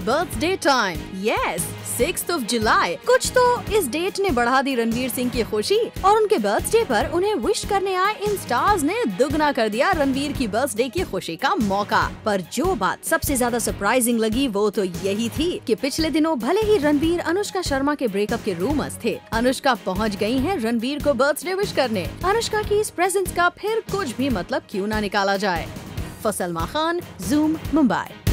Birthday time. Yes, 6th of July। कुछ तो इस डेट ने बढ़ा दी रणवीर सिंह की खुशी और उनके बर्थडे पर उन्हें विश करने आए इन स्टार्स ने दुगना कर दिया रणवीर की बर्थडे की खुशी का मौका। पर जो बात सबसे ज्यादा सरप्राइजिंग लगी वो तो यही थी कि पिछले दिनों भले ही रणवीर अनुष्का शर्मा के ब्रेकअप के रूमर्स थे, अनुष्का पहुंच गई हैं रणवीर को बर्थडे विश करने। अनुष्का की इस प्रेजेंस का फिर कुछ भी मतलब क्यों ना निकाला जाए। फसलमा खान, ज़ूम, मुंबई।